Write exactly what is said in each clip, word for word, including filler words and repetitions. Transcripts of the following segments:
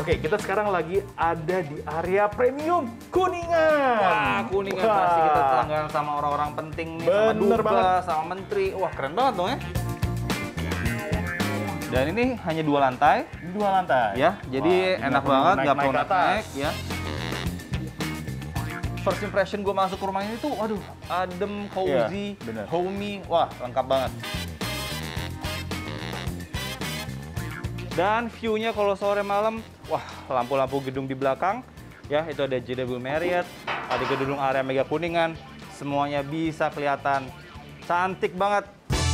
Oke, kita sekarang lagi ada di area premium Kuningan. Wah, Kuningan Wah. pasti kita langganan sama orang-orang penting nih, sama Bener Dubes, banget. sama menteri. Wah, keren banget dong ya. Dan ini hanya dua lantai, Ini dua lantai. ya. Jadi Wah, enak perlu banget, naik-naik nggak perlu ke atas. naik-naik, ya. First impression gue masuk ke rumah ini tuh, waduh, adem, cozy, Iya, bener. homey, wah lengkap banget. Dan view-nya kalau sore malam, wah lampu-lampu gedung di belakang, ya itu ada J W Marriott, ada gedung area Mega Kuningan, semuanya bisa kelihatan cantik banget.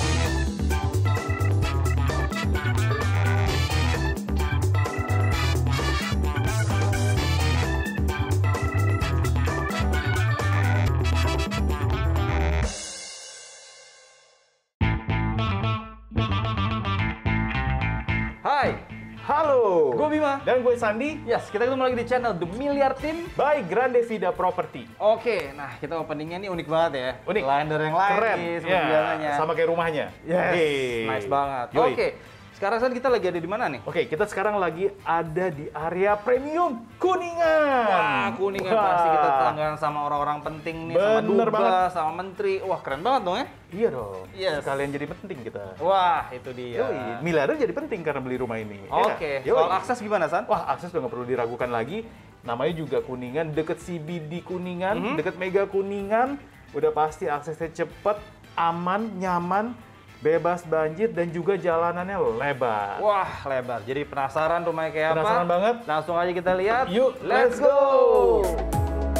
Hai, Halo. gue Bima. Dan gue Sandi. Yes, kita ketemu lagi di channel The Miliar Team. By Grande Vida Property. Oke, nah kita openingnya ini unik banget ya. Unik. Lain dari yang lain Keren. nih, seperti Ya, biasanya. sama kayak rumahnya. Yes, Hey. nice banget. Yoi. Oke, sekarang San, kita lagi ada di mana nih? Oke, kita sekarang lagi ada di area premium Kuningan. Wah, Kuningan Wah. pasti kita langganan sama orang-orang penting nih, sama Bener Dubes, banget. sama menteri. Wah, keren banget dong ya. Iya dong. Yes. Sekalian jadi penting kita. Wah, itu dia. Yoi, miliarder jadi penting karena beli rumah ini. ya kan? Oke, Yoi. soal akses gimana, San? Wah, akses udah nggak perlu diragukan lagi. Namanya juga Kuningan, deket C B D Kuningan, Mhm. deket Mega Kuningan. Udah pasti aksesnya cepet, aman, nyaman, bebas banjir, dan juga jalanannya lebar. Wah, lebar. Jadi penasaran rumahnya kayak Penasaran apa? banget? Langsung aja kita lihat. Yuk, let's let's go! go!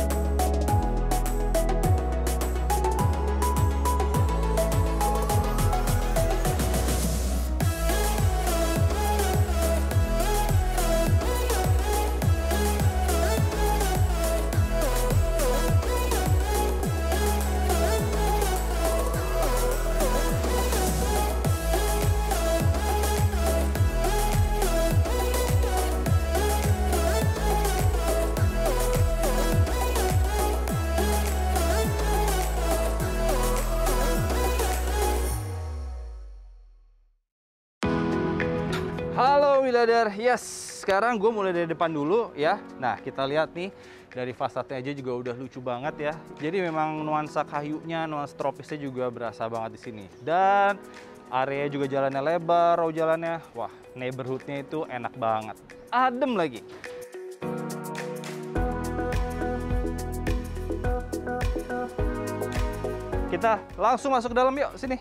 Halo Miliarder, yes. Sekarang gue mulai dari depan dulu ya. Nah kita lihat nih dari fasadnya aja juga udah lucu banget ya. Jadi memang nuansa kayunya, nuansa tropisnya juga berasa banget di sini. Dan area juga jalannya lebar, row jalannya, wah neighborhoodnya itu enak banget, adem lagi. Kita langsung masuk ke dalam yuk, sini.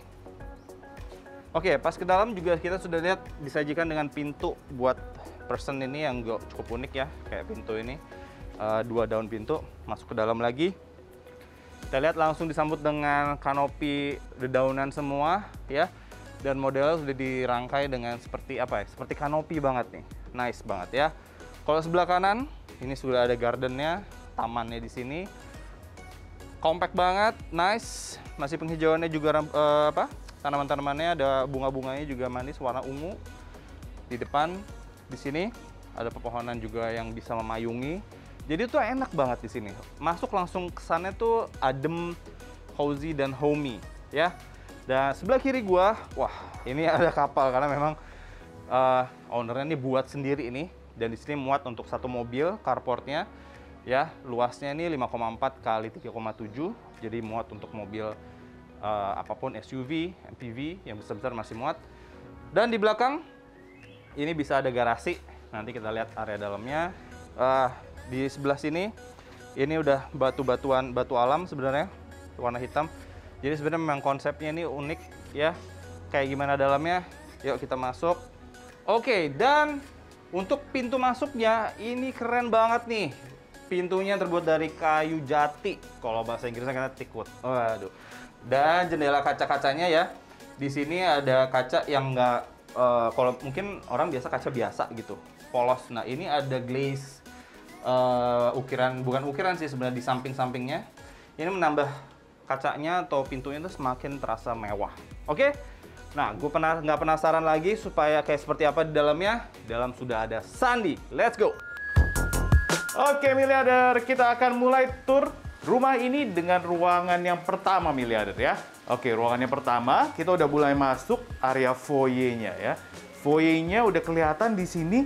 Oke, pas ke dalam juga kita sudah lihat disajikan dengan pintu buat person ini yang gak cukup unik ya, kayak pintu ini. Uh, dua daun pintu, masuk ke dalam lagi. Kita lihat langsung disambut dengan kanopi dedaunan semua ya. Dan modelnya sudah dirangkai dengan seperti apa ya, seperti kanopi banget nih. Nice banget ya. Kalau sebelah kanan, ini sudah ada gardennya, tamannya di sini. Compact banget, nice. Masih penghijauannya juga uh, apa? Tanaman-tanamannya ada bunga-bunganya juga manis warna ungu. Di depan di sini ada pepohonan juga yang bisa memayungi. Jadi itu enak banget di sini. Masuk langsung kesannya tuh adem, cozy dan homey ya. Dan sebelah kiri gua, wah, ini ada kapal karena memang uh, ownernya ini buat sendiri ini, dan di sini muat untuk satu mobil carportnya ya. Luasnya ini lima koma empat kali tiga koma tujuh. Jadi muat untuk mobil Uh, apapun S U V, M P V yang besar-besar masih muat. Dan di belakang ini bisa ada garasi. Nanti kita lihat area dalamnya. Uh, di sebelah sini ini udah batu-batuan, batu alam sebenarnya warna hitam. Jadi sebenarnya memang konsepnya ini unik ya. Kayak gimana dalamnya? Yuk kita masuk. Oke, dan untuk pintu masuknya ini keren banget nih. Pintunya terbuat dari kayu jati. Kalau bahasa Inggrisnya kata teakwood. Waduh. Dan jendela kaca-kacanya ya, di sini ada kaca yang nggak, uh, kalau mungkin orang biasa kaca biasa gitu, polos. Nah ini ada glaze uh, ukiran, bukan ukiran sih sebenarnya, di samping-sampingnya. Ini menambah kacanya atau pintunya itu semakin terasa mewah. Oke, nah gue pernah nggak penasaran lagi supaya kayak seperti apa di dalamnya. Dalam sudah ada Sandi, let's go. Oke miliarder, kita akan mulai tur rumah ini dengan ruangan yang pertama miliarder ya. Oke, ruangan yang pertama kita udah mulai masuk area foyer-nya ya. Foyer-nya udah kelihatan di sini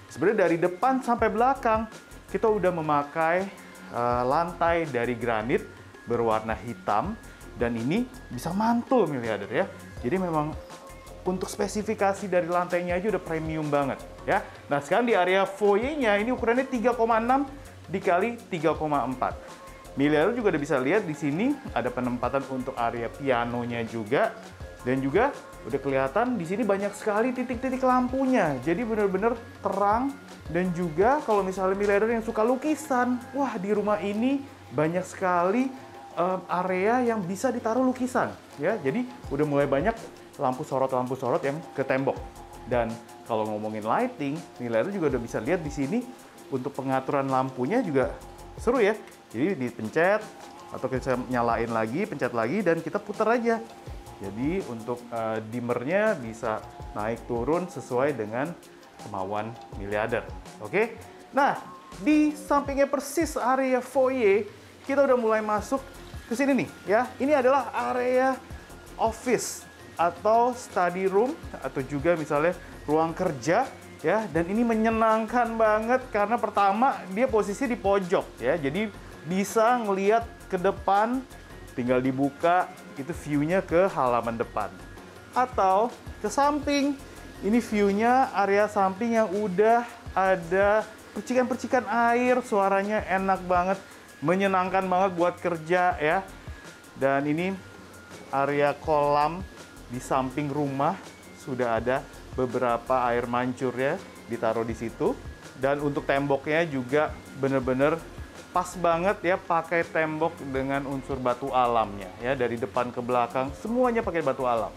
sebenarnya dari depan sampai belakang kita udah memakai uh, lantai dari granit berwarna hitam dan ini bisa mantul miliarder ya. Jadi memang untuk spesifikasi dari lantainya aja udah premium banget ya. Nah sekarang di area foyer-nya ini ukurannya tiga koma enam dikali tiga koma empat. Miliarder juga udah bisa lihat di sini ada penempatan untuk area pianonya juga dan juga udah kelihatan di sini banyak sekali titik-titik lampunya. Jadi benar-benar terang dan juga kalau misalnya miliarder yang suka lukisan, wah di rumah ini banyak sekali um, area yang bisa ditaruh lukisan ya. Jadi udah mulai banyak lampu sorot-lampu sorot yang ke tembok. Dan kalau ngomongin lighting, miliarder juga udah bisa lihat di sini untuk pengaturan lampunya juga seru ya. Jadi dipencet atau kita nyalain lagi, pencet lagi dan kita putar aja. Jadi untuk uh, dimmernya bisa naik turun sesuai dengan kemauan miliarder. Oke? Nah, di sampingnya persis area foyer, kita udah mulai masuk ke sini nih ya. Ini adalah area office atau study room atau juga misalnya ruang kerja ya. Dan ini menyenangkan banget karena pertama dia posisi di pojok ya. Jadi bisa ngelihat ke depan, tinggal dibuka, itu view-nya ke halaman depan. Atau ke samping, ini view-nya area samping yang udah ada percikan-percikan air, suaranya enak banget, menyenangkan banget buat kerja ya. Dan ini area kolam di samping rumah, sudah ada beberapa air mancur ya, ditaruh di situ. Dan untuk temboknya juga bener-bener pas banget ya, pakai tembok dengan unsur batu alamnya ya, dari depan ke belakang semuanya pakai batu alam.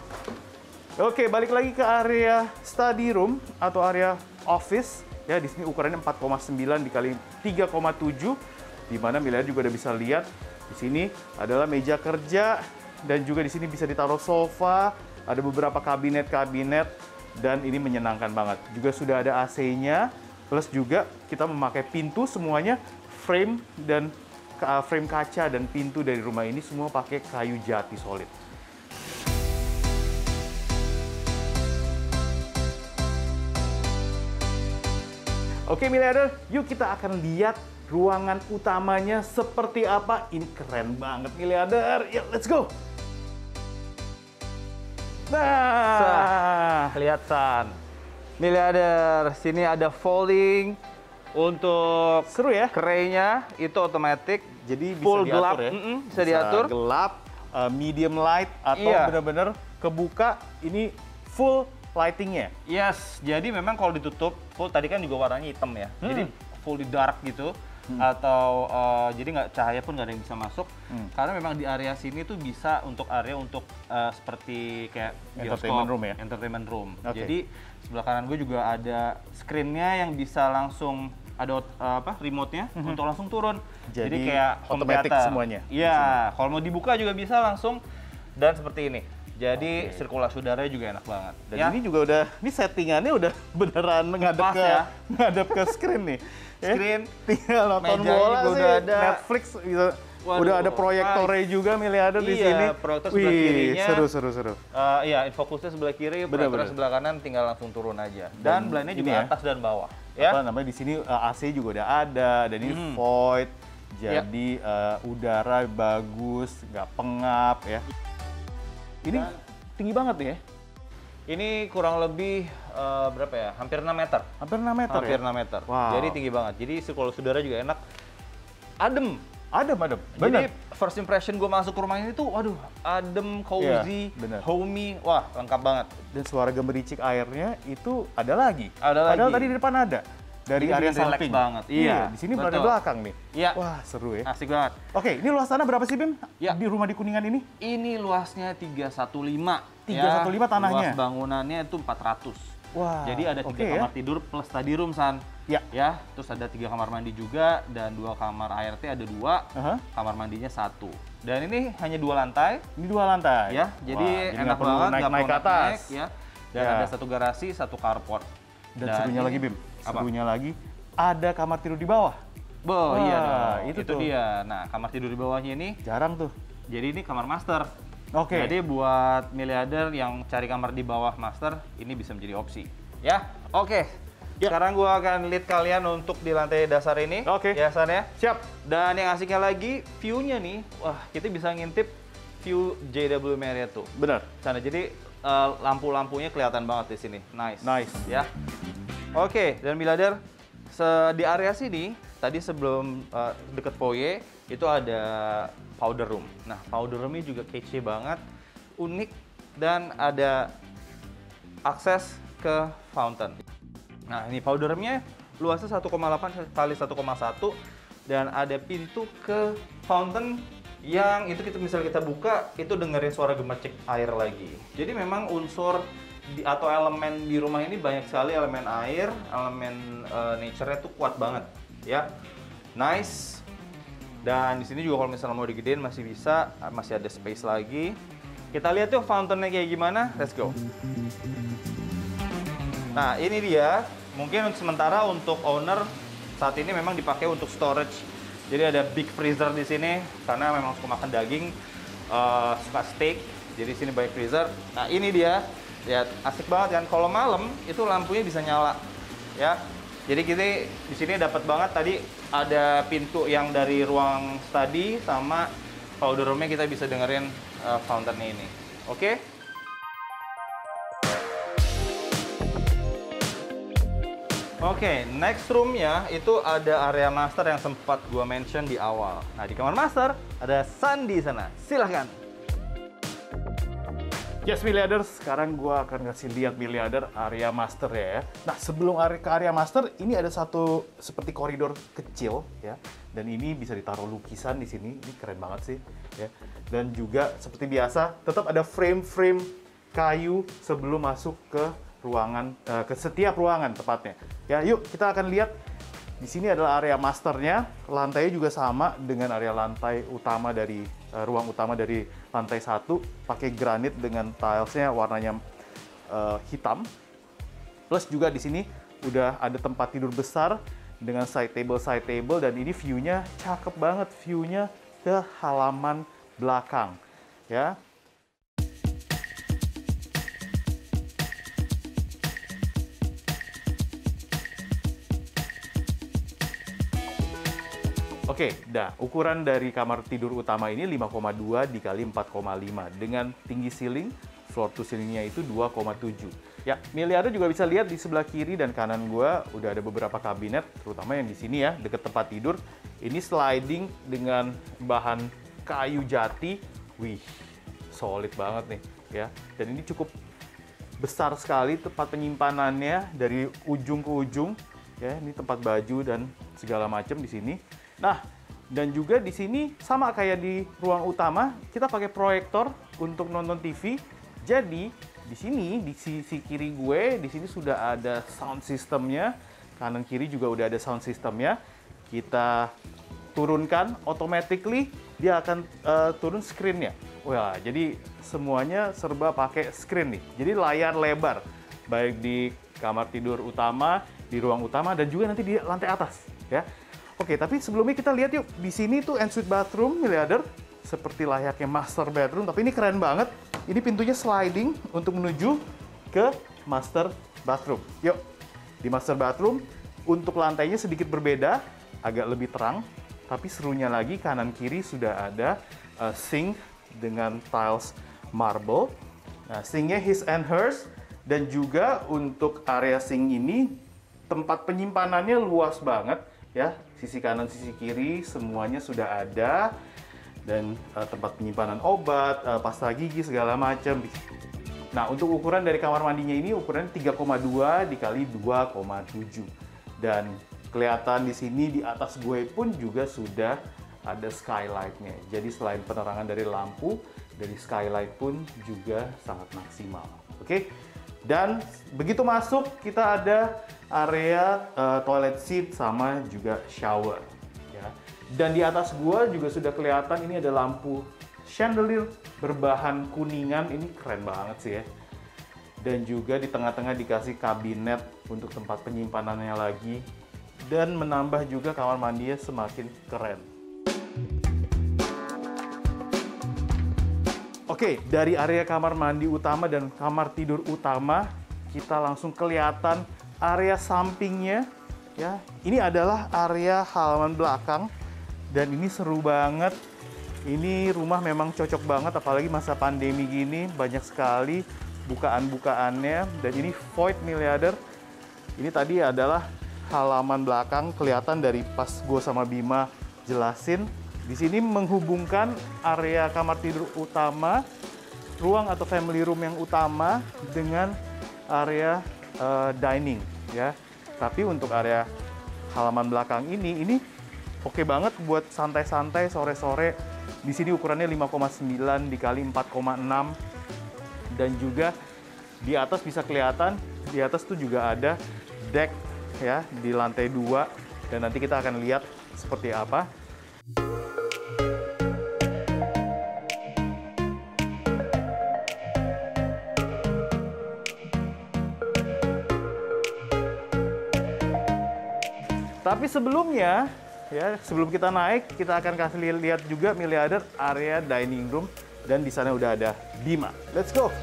Oke, balik lagi ke area study room atau area office ya. Di sini ukurannya empat koma sembilan dikali tiga koma tujuh, di mana miliarder juga udah bisa lihat di sini adalah meja kerja dan juga di sini bisa ditaruh sofa, ada beberapa kabinet-kabinet dan ini menyenangkan banget. Juga sudah ada A C-nya, plus juga kita memakai pintu semuanya frame dan uh, frame kaca dan pintu dari rumah ini semua pakai kayu jati solid. Oke miliarder, yuk kita akan lihat ruangan utamanya seperti apa. Ini keren banget miliarder. Yuk let's go. Nah, Kelihatan. Miliarder, sini ada folding. Untuk seru ya, kerainya itu otomatis, jadi bisa full diatur gelap, ya. mm -mm, bisa, bisa diatur. Gelap, uh, medium light atau Iya. benar-benar kebuka. Ini full lightingnya. Yes, jadi memang kalau ditutup full tadi kan juga warnanya hitam ya, Hmm. jadi full di dark gitu. Hmm. Atau uh, jadi nggak cahaya pun nggak ada yang bisa masuk, hmm. karena memang di area sini tuh bisa untuk area untuk uh, seperti kayak entertainment room ya, entertainment room. Okay. Jadi sebelah kanan gue juga ada screen-nya yang bisa langsung ada uh, apa remote-nya mm-hmm. untuk langsung turun. Jadi, Jadi kayak otomatis semuanya. Iya, kalau mau dibuka juga bisa langsung dan seperti ini. Jadi okay. sirkulasi udara juga enak banget. Dan ya. ini juga udah, ini settingannya udah beneran ngadep ke ya. ngadep ke screen nih. Screen, tinggal nonton mejanya bola juga sih, udah ada. Netflix gitu. Waduh, udah ada proyektornya juga miliarder iya, di sini. Proyektor sebelah Wih, kirinya. seru seru seru. Uh, iya, infokusnya sebelah kiri, proyektor sebelah kanan tinggal langsung turun aja. Dan, dan blindnya juga ya, atas dan bawah. Ya. Apa namanya di sini uh, A C juga udah ada, dan ini hmm. void. Jadi ya. uh, udara bagus, nggak pengap ya. Ini dan, tinggi banget nih ya. Ini kurang lebih uh, berapa ya? Hampir enam meter. Hampir enam meter Hampir ya? enam meter. Wow. Jadi tinggi banget. Jadi sirkulasi udara juga enak. Adem. Adem, adem. Bener. Jadi first impression gue masuk ke rumah ini tuh, waduh, adem, cozy, ya, homey. Wah, lengkap banget. Dan suara gemericik airnya itu ada lagi. Ada Padahal lagi. tadi di depan ada. Dari ini area samping. banget. Iya, Iya, di sini berada belakang nih. Iya. Wah, seru ya. Asik banget. Oke, ini luas tanah berapa sih, Bim? Ya. Di rumah di Kuningan ini? Ini luasnya tiga satu lima. tiga satu lima ya, tanahnya. Luas bangunannya itu empat ratus. Wah. Jadi ada tiga okay, kamar ya? tidur plus study room, San. Ya. Ya, terus ada tiga kamar mandi juga dan dua kamar A R T ada dua, uh-huh. kamar mandinya satu. Dan ini hanya dua lantai. Ini dua lantai. Ya, jadi Wah, enak banget, naik, naik ke atas. Naik, ya. Dan ya. ada satu garasi, satu carport. Dan, dan serunya ini, lagi, Bim. Apa? Serunya lagi ada kamar tidur di bawah. Oh iya dong, itu, itu tuh. dia. Nah, kamar tidur di bawahnya ini jarang tuh. Jadi ini kamar master. Oke. Okay. Jadi buat miliarder yang cari kamar di bawah master, ini bisa menjadi opsi. Ya, oke. Okay. Ya. Sekarang gua akan lead kalian untuk di lantai dasar ini. Oke. Ya, San ya. Siap. Dan yang asiknya lagi, view-nya nih, wah kita bisa ngintip view J W Marriott tuh. Benar. Sana, jadi uh, lampu-lampunya kelihatan banget di sini. Nice. Nice. Ya. Oke, dan Miliarder, se- di area sini, tadi sebelum uh, deket foyer, itu ada powder room. Nah, powder room-nya juga kece banget, unik, dan ada akses ke fountain. Nah, ini powder room-nya luasnya satu koma delapan kali satu koma satu dan ada pintu ke fountain yang itu kita misalnya kita buka itu dengerin suara gemercik air lagi. Jadi memang unsur di, atau elemen di rumah ini banyak sekali, elemen air, elemen uh, nature-nya tuh kuat banget, ya. Nice. Dan di sini juga kalau misalnya mau digedein masih bisa, masih ada space lagi. Kita lihat yuk fountain-nya kayak gimana. Let's go. Nah, ini dia. Mungkin sementara untuk owner saat ini memang dipakai untuk storage. Jadi ada big freezer di sini karena memang suka makan daging, uh, suka steak. Jadi sini banyak freezer. Nah, ini dia. Lihat, asik banget kan. Kalau malam itu lampunya bisa nyala. Ya. Jadi kita di sini dapat banget tadi ada pintu yang dari ruang study sama powder room-nya kita bisa dengerin uh, fountain-nya ini. Oke? Okay? Oke, okay, next room-nya itu ada area master yang sempat gua mention di awal. Nah, di kamar master ada San di sana. Silahkan. Yes, Miliarders. Sekarang gua akan kasih lihat Miliarder area master ya. Nah, sebelum area ke area master, ini ada satu seperti koridor kecil ya. Dan ini bisa ditaruh lukisan di sini. Ini keren banget sih ya. Dan juga seperti biasa, tetap ada frame-frame kayu sebelum masuk ke ruangan, uh, ke setiap ruangan tepatnya. Ya, yuk kita akan lihat. Di sini adalah area masternya. Lantainya juga sama dengan area lantai utama dari uh, ruang utama dari lantai satu. Pakai granit dengan tilesnya warnanya uh, hitam. Plus juga di sini udah ada tempat tidur besar dengan side table side table dan ini view-nya cakep banget, view-nya ke halaman belakang. Ya. Oke, dah ukuran dari kamar tidur utama ini lima koma dua dikali empat koma lima dengan tinggi ceiling, floor to ceilingnya itu dua koma tujuh. Ya, Miliarder juga bisa lihat di sebelah kiri dan kanan gua udah ada beberapa kabinet, terutama yang di sini ya, deket tempat tidur. Ini sliding dengan bahan kayu jati. Wih, solid banget nih ya. Dan ini cukup besar sekali tempat penyimpanannya dari ujung ke ujung. Ya, ini tempat baju dan segala macam di sini. Nah, dan juga di sini sama kayak di ruang utama, kita pakai proyektor untuk nonton T V. Jadi, di sini di sisi kiri gue, di sini sudah ada sound systemnya. Kanan kiri juga udah ada sound systemnya. Kita turunkan automatically, dia akan uh, turun screen-nya. Wah, jadi semuanya serba pakai screen nih. Jadi layar lebar, baik di kamar tidur utama, di ruang utama, dan juga nanti di lantai atas, ya. Oke, tapi sebelumnya kita lihat yuk, di sini tuh ensuite bathroom, Miliarder, seperti layaknya master bedroom, tapi ini keren banget. Ini pintunya sliding untuk menuju ke master bathroom. Yuk, di master bathroom, untuk lantainya sedikit berbeda, agak lebih terang, tapi serunya lagi kanan kiri sudah ada uh, sink dengan tiles marble. Nah, sinknya his and hers, dan juga untuk area sink ini, tempat penyimpanannya luas banget. Ya, sisi kanan, sisi kiri semuanya sudah ada dan uh, tempat penyimpanan obat, uh, pasta gigi segala macam. Nah, untuk ukuran dari kamar mandinya ini ukuran tiga koma dua dikali dua koma tujuh dan kelihatan di sini di atas gue pun juga sudah ada skylight-nya. Jadi selain penerangan dari lampu, dari skylight pun juga sangat maksimal. Oke. Dan begitu masuk kita ada area uh, toilet seat sama juga shower ya. Dan di atas gua juga sudah kelihatan ini ada lampu chandelier berbahan kuningan, ini keren banget sih ya. Dan juga di tengah-tengah dikasih kabinet untuk tempat penyimpanannya lagi dan menambah juga kamar mandinya semakin keren. Oke, dari area kamar mandi utama dan kamar tidur utama, kita langsung kelihatan area sampingnya ya. Ini adalah area halaman belakang dan ini seru banget. Ini rumah memang cocok banget apalagi masa pandemi gini, banyak sekali bukaan-bukaannya dan ini void miliarder. Ini tadi adalah halaman belakang, kelihatan dari pas gue sama Bima jelasin. Di sini menghubungkan area kamar tidur utama, ruang atau family room yang utama dengan area uh, dining ya. Tapi untuk area halaman belakang ini, ini oke banget buat santai-santai sore-sore. Di sini ukurannya lima koma sembilan dikali empat koma enam dan juga di atas bisa kelihatan, di atas tuh juga ada deck ya di lantai dua dan nanti kita akan lihat seperti apa. Tapi sebelumnya, ya sebelum kita naik, kita akan kasih lihat juga miliarder area dining room dan di sana udah ada Bima. Let's go.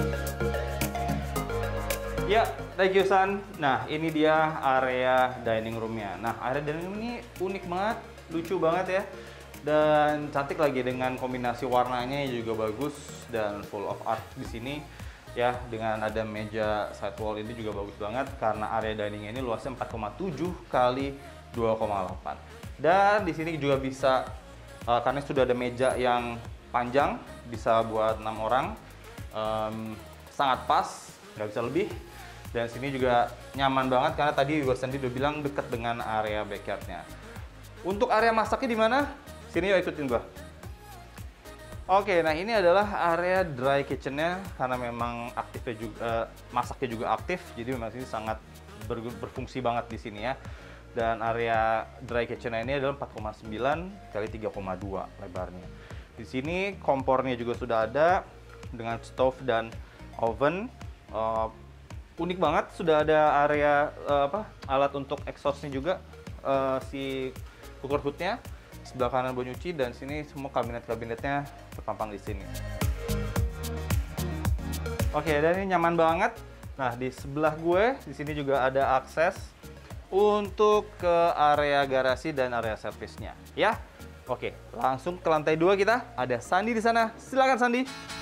Ya, thank you San. Nah, ini dia area dining roomnya. Nah, area dining room ini unik banget, lucu banget ya, dan cantik lagi dengan kombinasi warnanya juga bagus dan full of art di sini. Ya, dengan ada meja side wall ini juga bagus banget karena area dining ini luasnya empat koma tujuh kali dua koma delapan. Dan di sini juga bisa uh, karena sudah ada meja yang panjang, bisa buat enam orang, um, sangat pas, nggak bisa lebih. Dan sini juga nyaman banget karena tadi gue sendiri udah bilang dekat dengan area backyardnya. Untuk area masaknya di mana? Sini yuk ikutin gue. Oke, nah ini adalah area dry kitchennya karena memang aktifnya juga uh, masaknya juga aktif, jadi memang ini sangat ber berfungsi banget di sini ya. Dan area dry kitchen ini adalah empat koma sembilan kali tiga koma dua lebarnya. Di sini kompornya juga sudah ada dengan stove dan oven. Uh, unik banget, sudah ada area uh, apa alat untuk exhaustnya juga, uh, si cooker hoodnya. Sebelah kanan buat nyuci dan sini semua kabinet-kabinetnya terpampang di sini. Oke, dan ini nyaman banget. Nah, di sebelah gue di sini juga ada akses untuk ke area garasi dan area servisnya, ya. Oke, langsung ke lantai dua kita. Ada Sandi di sana. Silakan Sandi.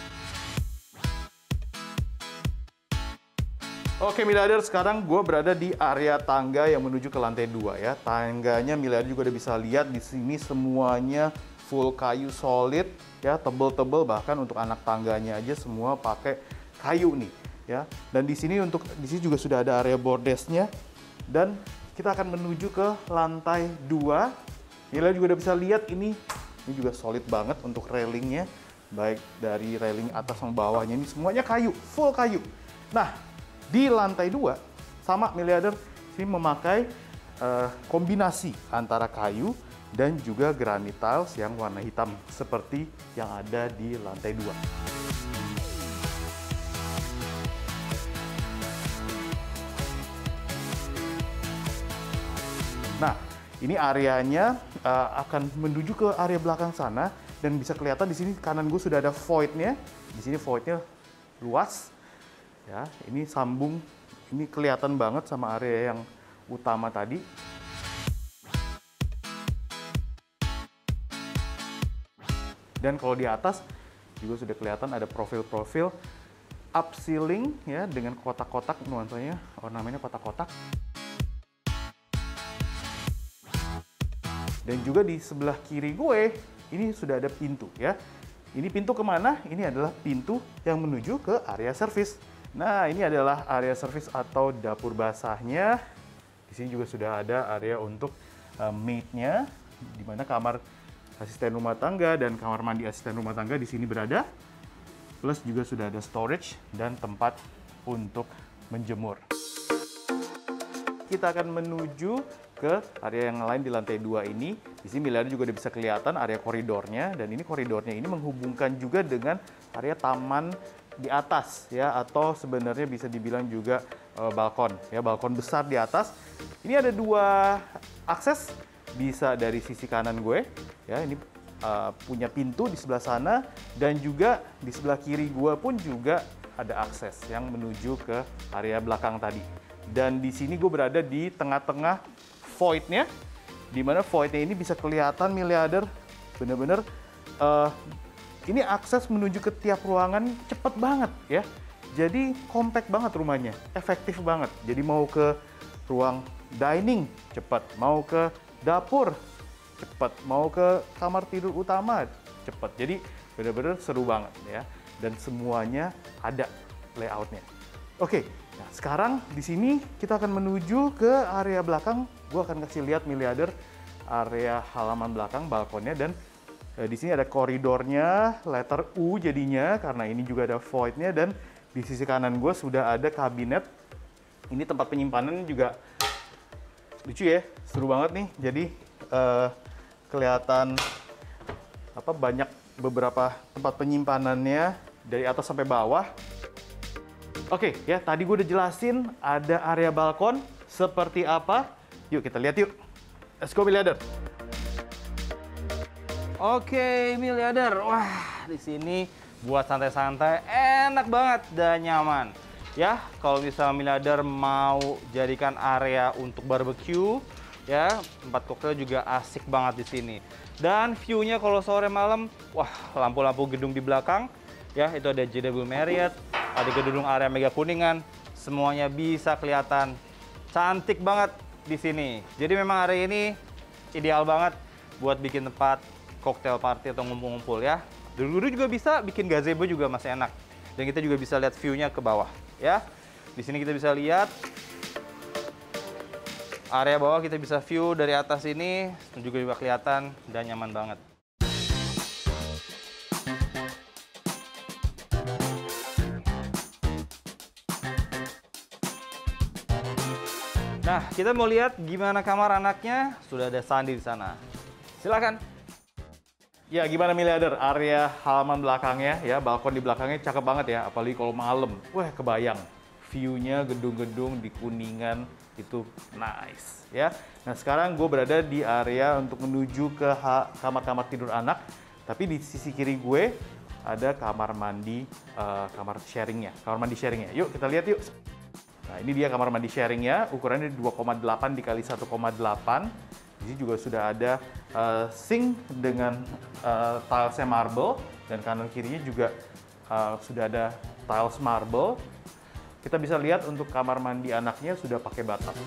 Oke miliarder, sekarang gue berada di area tangga yang menuju ke lantai dua ya. Tangganya miliarder juga udah bisa lihat di sini semuanya full kayu solid ya, tebel-tebel, bahkan untuk anak tangganya aja semua pakai kayu nih ya. Dan di sini untuk di sini juga sudah ada area bordesnya. Dan kita akan menuju ke lantai dua. Miliarder juga udah bisa lihat ini ini juga solid banget untuk railingnya, baik dari railing atas sama bawahnya ini semuanya kayu, full kayu. Nah, di lantai dua sama miliarder ini memakai uh, kombinasi antara kayu dan juga granit tiles yang warna hitam seperti yang ada di lantai dua. Nah, ini areanya uh, akan menuju ke area belakang sana dan bisa kelihatan di sini kanan gue sudah ada void-nya. Di sini void-nya luas. Ya, ini sambung, ini kelihatan banget sama area yang utama tadi. Dan kalau di atas juga sudah kelihatan ada profil-profil up ceiling ya dengan kotak-kotak, nuansanya ornamennya kotak-kotak. Dan juga di sebelah kiri gue ini sudah ada pintu ya. Ini pintu kemana? Ini adalah pintu yang menuju ke area servis. Nah, ini adalah area servis atau dapur basahnya. Di sini juga sudah ada area untuk uh, maid-nya, di mana kamar asisten rumah tangga dan kamar mandi asisten rumah tangga di sini berada. Plus juga sudah ada storage dan tempat untuk menjemur. Kita akan menuju ke area yang lain di lantai dua ini. Di sini miliarder juga udah bisa kelihatan area koridornya, dan ini koridornya ini menghubungkan juga dengan area taman di atas ya, atau sebenarnya bisa dibilang juga uh, balkon ya, balkon besar di atas. Ini ada dua akses, bisa dari sisi kanan gue ya, ini uh, punya pintu di sebelah sana, dan juga di sebelah kiri gue pun juga ada akses yang menuju ke area belakang tadi. Dan di sini gue berada di tengah-tengah void-nya, di mana void-nya ini bisa kelihatan miliarder, bener-bener uh, ini akses menuju ke tiap ruangan cepet banget ya. Jadi compact banget rumahnya, efektif banget. Jadi mau ke ruang dining cepat, mau ke dapur cepat, mau ke kamar tidur utama cepat. Jadi bener-bener seru banget ya. Dan semuanya ada layoutnya. Oke, nah sekarang di sini kita akan menuju ke area belakang. Gue akan kasih lihat miliarder area halaman belakang, balkonnya, dan eh, di sini ada koridornya, letter U jadinya karena ini juga ada void-nya, dan di sisi kanan gue sudah ada kabinet. Ini tempat penyimpanan juga lucu ya, seru banget nih. Jadi eh, kelihatan apa banyak beberapa tempat penyimpanannya dari atas sampai bawah. Oke ya, tadi gue udah jelasin ada area balkon seperti apa. Yuk kita lihat yuk. Let's go miliarder. Oke miliarder, wah di sini buat santai-santai enak banget dan nyaman. Ya, kalau misalnya miliarder mau jadikan area untuk barbecue, ya tempat koktail juga asik banget di sini. Dan view-nya kalau sore malam, wah lampu-lampu gedung di belakang, ya itu ada J W Marriott, ada gedung area Mega Kuningan, semuanya bisa kelihatan cantik banget di sini. Jadi memang area ini ideal banget buat bikin tempat koktail party atau ngumpul-ngumpul ya. Dulu-dulu juga bisa bikin gazebo juga masih enak. Dan kita juga bisa lihat view-nya ke bawah ya. Di sini kita bisa lihat area bawah, kita bisa view dari atas ini, juga juga kelihatan dan nyaman banget. Nah, kita mau lihat gimana kamar anaknya. Sudah ada Sandi di sana. Silakan. Ya, gimana miliarder? Area halaman belakangnya ya, balkon di belakangnya cakep banget ya, apalagi kalau malam. Wah, kebayang. View-nya gedung-gedung di Kuningan itu nice ya. Nah, sekarang gue berada di area untuk menuju ke kamar-kamar tidur anak. Tapi di sisi kiri gue ada kamar mandi, uh, kamar sharingnya, kamar mandi sharingnya. Yuk kita lihat yuk. Nah, ini dia kamar mandi sharingnya, ukurannya dua koma delapan dikali satu koma delapan. Di sini juga sudah ada uh, sink dengan uh, tilesnya marble, dan kanan kirinya juga uh, sudah ada tiles marble. Kita bisa lihat untuk kamar mandi anaknya sudah pakai bathtub.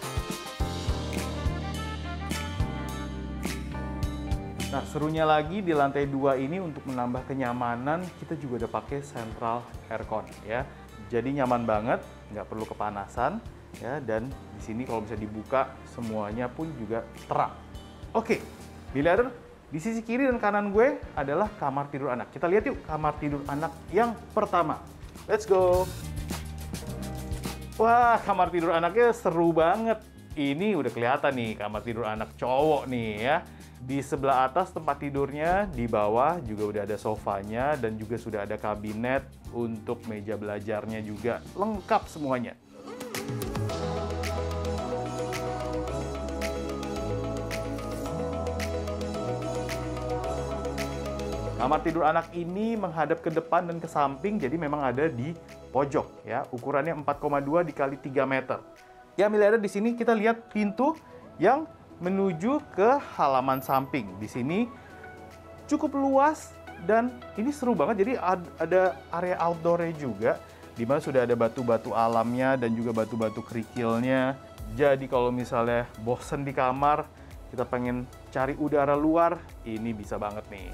Nah, serunya lagi di lantai dua ini untuk menambah kenyamanan, kita juga udah pakai central aircon ya. Jadi nyaman banget, nggak perlu kepanasan ya. Dan di sini kalau bisa dibuka semuanya pun juga terang. Oke, miliarder, di sisi kiri dan kanan gue adalah kamar tidur anak. Kita lihat yuk kamar tidur anak yang pertama. Let's go. Wah, kamar tidur anaknya seru banget. Ini udah kelihatan nih kamar tidur anak cowok nih ya. Di sebelah atas tempat tidurnya, di bawah juga udah ada sofanya, dan juga sudah ada kabinet untuk meja belajarnya juga. Lengkap semuanya. Kamar tidur anak ini menghadap ke depan dan ke samping, jadi memang ada di pojok ya. Ukurannya empat koma dua dikali tiga meter. Ya miliarder, di sini kita lihat pintu yang menuju ke halaman samping. Di sini cukup luas dan ini seru banget. Jadi ada area outdoor-nya juga, di mana sudah ada batu-batu alamnya dan juga batu-batu kerikilnya. Jadi kalau misalnya bosen di kamar, kita pengen cari udara luar, ini bisa banget nih.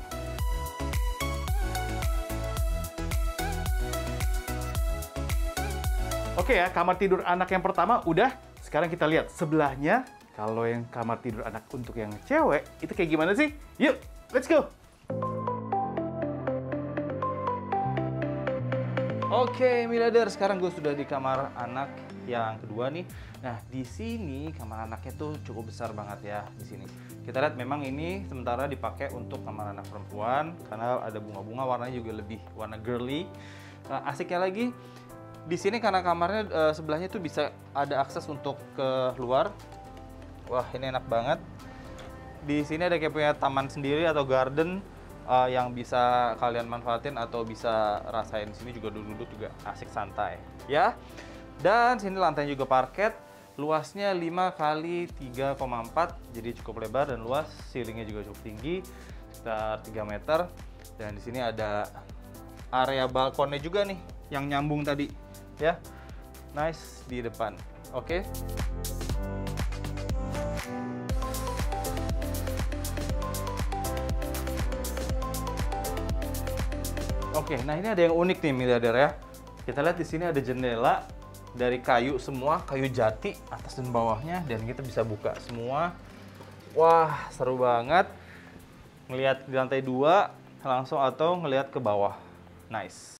Oke ya, kamar tidur anak yang pertama udah. Sekarang kita lihat sebelahnya. Kalau yang kamar tidur anak untuk yang cewek, itu kayak gimana sih? Yuk, let's go! Oke, miliarder, sekarang gue sudah di kamar anak yang kedua nih. Nah, di sini kamar anaknya tuh cukup besar banget ya di sini. Kita lihat memang ini sementara dipakai untuk kamar anak perempuan karena ada bunga-bunga, warnanya juga lebih warna girly. Nah, asiknya lagi di sini karena kamarnya uh, sebelahnya tuh bisa ada akses untuk ke luar. Wah, ini enak banget. Di sini ada kayak punya taman sendiri atau garden uh, yang bisa kalian manfaatin atau bisa rasain. Di sini juga duduk-duduk juga asik santai, ya. Dan sini lantainya juga parket. Luasnya lima kali tiga koma empat, jadi cukup lebar dan luas. Ceilingnya juga cukup tinggi, sekitar tiga meter. Dan di sini ada area balkonnya juga nih, yang nyambung tadi, ya. Nice di depan. Oke. Oke, nah ini ada yang unik nih miliarder ya. Kita lihat di sini ada jendela dari kayu semua, kayu jati atas dan bawahnya, dan kita bisa buka semua. Wah, seru banget. Ngelihat di lantai dua langsung atau ngelihat ke bawah. Nice.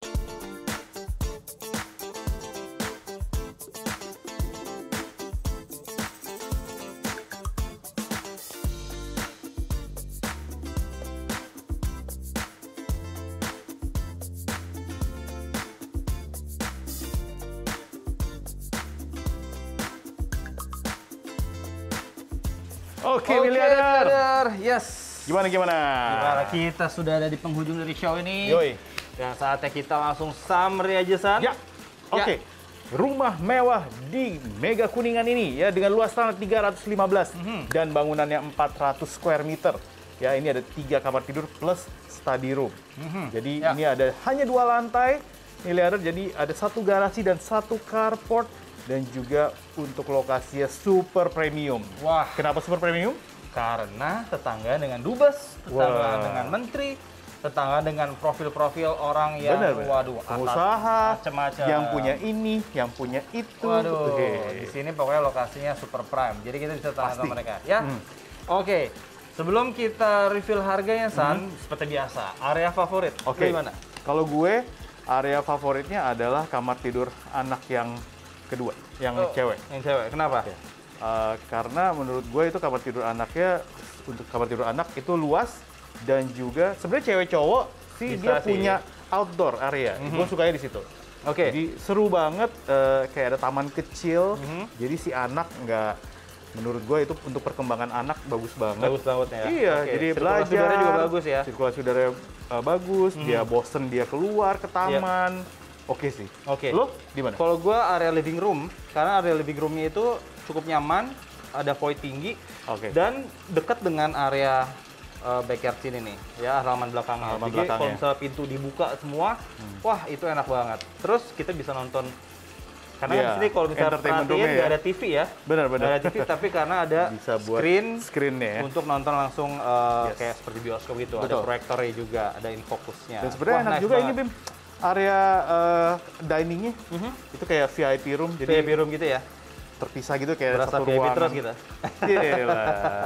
Oke, miliarder. Yes. Gimana gimana? Gimana? Kita sudah ada di penghujung dari show ini. Yoi. Dan saatnya kita langsung summary aja, San. Ya. Oke. Rumah mewah di Mega Kuningan ini ya dengan luas tanah tiga ratus lima belas Mhm. dan bangunannya empat ratus square meter. Ya, ini ada tiga kamar tidur plus study room. Mhm. Jadi Ya. ini ada hanya dua lantai miliarder. Jadi ada satu garasi dan satu carport. Dan juga untuk lokasinya super premium. Wah, Kenapa super premium? karena tetangga dengan dubes, tetangga Wah. dengan menteri, tetangga dengan profil-profil orang yang Benar, benar. waduh, Pengusaha, macam-macam. yang punya ini, yang punya itu. Waduh, Oke. di sini pokoknya lokasinya super prime. Jadi kita bisa tanya Pasti. sama mereka, ya. Hmm. Oke. Sebelum kita reveal harganya, San, seperti biasa, area favorit. Hmm. Oke. Gimana? Kalau gue, area favoritnya adalah kamar tidur anak yang kedua, yang Oh, cewek. Yang cewek. Kenapa? Uh, karena menurut gue itu kamar tidur anaknya, untuk kamar tidur anak itu luas dan juga sebenarnya cewek cowok sih Bisa dia sih. punya outdoor area. Mhm. Gue sukanya di situ. Oke. Jadi seru banget, uh, kayak ada taman kecil. Mhm. Jadi si anak nggak, menurut gue itu untuk perkembangan anak bagus banget. Bagus banget ya. Iya, Oke. jadi Sirkulasi belajar. udara juga bagus ya. Sirkulasi udara uh, bagus, Mhm. dia bosen dia keluar ke taman. Oke sih. Oke. Lo di mana? Kalau gua area living room, karena area living roomnya itu cukup nyaman, ada void tinggi, Oke. dan dekat dengan area uh, backyard sini nih, ya halaman belakangnya. Halaman Jadi belakangnya. kalau misalnya pintu dibuka semua, wah itu enak banget. Terus kita bisa nonton, karena Iya, di sini kalau misalnya entertainment perhatiin room-nya nggak ya. ada T V ya, Benar benar. nggak ada T V, tapi karena ada Bisa buat screen screen-nya ya. untuk nonton langsung uh, Yes. kayak seperti bioskop gitu. Ada Betul. proyektornya juga, ada infocusnya. Dan sebenarnya Wah, enak nice juga ini banget. Bim. Area uh, diningnya Mhm. itu kayak V I P room, V I P jadi room gitu ya. terpisah gitu kayak Berasa satu V I P ruangan. terus gitu. Iya.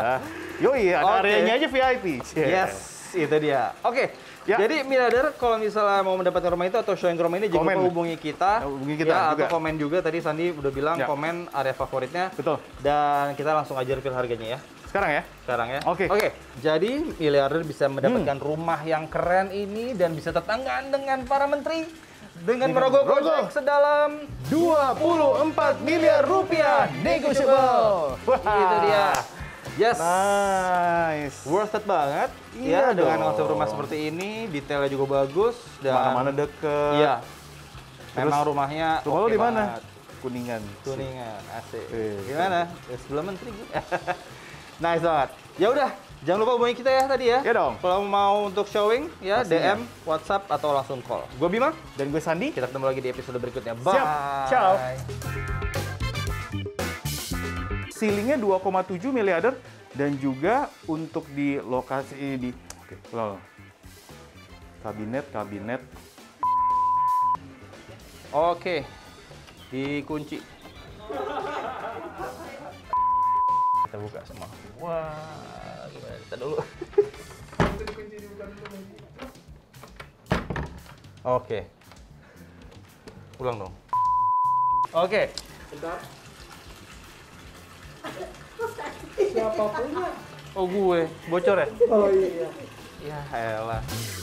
Yoi, ada Oke. areanya aja V I P. Yes, itu dia. Oke, Ya. jadi miliarder kalau misalnya mau mendapatkan rumah itu atau showing rumah ini, jangan Komen. lupa hubungi kita. Ya, hubungi kita ya, juga. atau komen juga. Tadi Sandi udah bilang Ya. komen area favoritnya. Betul. Dan kita langsung aja reveal harganya ya. Sekarang ya. Sekarang ya. Oke. Oke, jadi miliarder bisa mendapatkan Hmm. rumah yang keren ini dan bisa tetanggaan dengan para menteri dengan Dengan merogoh merogoh. kocek sedalam dua puluh empat miliar rupiah negotiable. Wah. Itu dia. Yes. Nice. Worth it banget. Iya ya, dengan dong. konsep rumah seperti ini, detailnya juga bagus dan Mana-mana deket. Iya. Terus, Memang rumahnya Rumah lo oke di mana? banget. Kuningan. Kuningan, asik. Eh, Gimana? Ya, sebelah menteri gue. Nice banget. Ya udah, jangan lupa hubungi kita ya tadi ya. Ya dong. Kalau mau untuk showing ya Pastinya. D M, WhatsApp atau langsung call. Gue Bima, Dan gue Sandi. kita ketemu lagi di episode berikutnya. Bye. Siap. Ciao. Ceilingnya dua koma tujuh miliarder dan juga untuk di lokasi di oke, ulang, ulang. kabinet kabinet Oke. Dikunci. Kita buka semua. Wah, gimana? Kita dulu. Oke. Ulang dong. Oke. Siapa punya? Oh gue, bocor ya? Oh iya. Ya elah.